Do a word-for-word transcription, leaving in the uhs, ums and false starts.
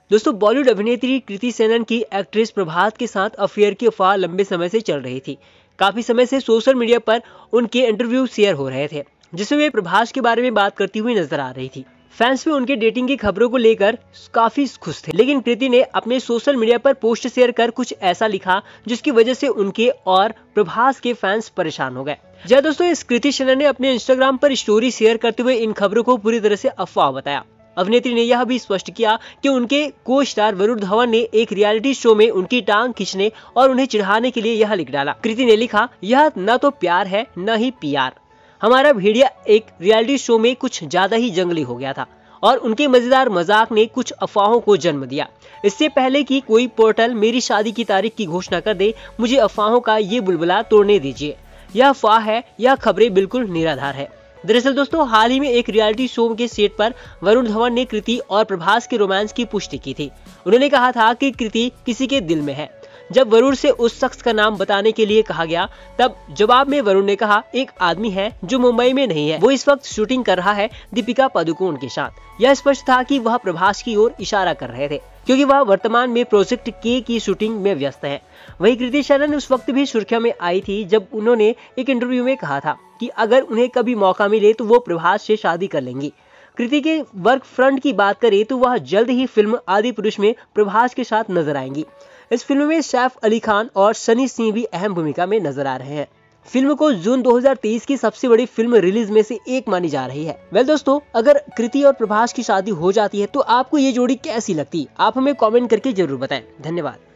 दोस्तों बॉलीवुड अभिनेत्री कृति सेनन की एक्ट्रेस प्रभास के साथ अफेयर की अफवाह लंबे समय से चल रही थी। काफी समय से सोशल मीडिया पर उनके इंटरव्यू शेयर हो रहे थे, जिसमें वे प्रभास के बारे में बात करती हुई नजर आ रही थी। फैंस भी उनके डेटिंग की खबरों को लेकर काफी खुश थे, लेकिन कृति ने अपने सोशल मीडिया पर पोस्ट शेयर कर कुछ ऐसा लिखा जिसकी वजह से उनके और प्रभास के फैंस परेशान हो गए। जी दोस्तों, इस कृति सेनन ने अपने इंस्टाग्राम पर स्टोरी शेयर करते हुए इन खबरों को पूरी तरह से अफवाह बताया। अभिनेत्री ने यह भी स्पष्ट किया कि उनके को स्टार वरुण धवन ने एक रियलिटी शो में उनकी टांग खींचने और उन्हें चिढ़ाने के लिए यह लिख डाला। कृति ने लिखा, यह न तो प्यार है न ही पीआर। हमारा भेड़िया एक रियलिटी शो में कुछ ज्यादा ही जंगली हो गया था और उनके मजेदार मजाक ने कुछ अफवाहों को जन्म दिया। इससे पहले कि कोई पोर्टल मेरी शादी की तारीख की घोषणा कर दे, मुझे अफवाहों का ये बुलबुला तोड़ने दीजिए। यह अफवाह है, यह खबरें बिल्कुल निराधार है। दरअसल दोस्तों, हाल ही में एक रियलिटी शो के सेट पर वरुण धवन ने कृति और प्रभास के रोमांस की पुष्टि की थी। उन्होंने कहा था कि कृति किसी के दिल में है। जब वरुण से उस शख्स का नाम बताने के लिए कहा गया, तब जवाब में वरुण ने कहा, एक आदमी है जो मुंबई में नहीं है, वो इस वक्त शूटिंग कर रहा है दीपिका पादुकोण के साथ। यह स्पष्ट था कि वह प्रभास की ओर इशारा कर रहे थे, क्योंकि वह वर्तमान में प्रोजेक्ट के की शूटिंग में व्यस्त है। वहीं कृति सेनन उस वक्त भी सुर्खियों में आई थी जब उन्होंने एक इंटरव्यू में कहा था कि अगर उन्हें कभी मौका मिले तो वो प्रभास से शादी कर लेंगी। कृति के वर्क फ्रंट की बात करें तो वह जल्द ही फिल्म आदि पुरुष में प्रभास के साथ नजर आएंगी। इस फिल्म में सैफ अली खान और सनी सिंह भी अहम भूमिका में नजर आ रहे हैं। फिल्म को जून दो हज़ार तेईस की सबसे बड़ी फिल्म रिलीज में से एक मानी जा रही है। वेल दोस्तों, अगर कृति और प्रभास की शादी हो जाती है तो आपको ये जोड़ी कैसी लगती है? आप हमें कमेंट करके जरूर बताएं। धन्यवाद।